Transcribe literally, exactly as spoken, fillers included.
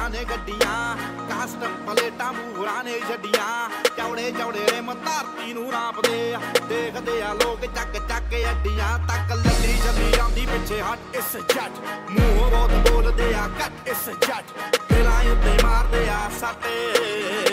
ने गड्डियां कास्ट प्लेटां मूहरां ने छड्डियां चौड़े चौड़े रिम धरती नूं नापदे देखदे आ लोग चक चक अड्डियां तक लल्ली चली आंदी पिछे हट इस जट मूंह बहुत बोलदे आ कट इस जट दिलां उत्ते मारदे आ सट्टे